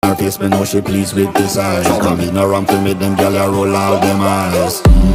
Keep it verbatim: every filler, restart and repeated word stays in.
Her face, me know she pleased with this eyes. Come in around to make them gyal a roll out them eyes.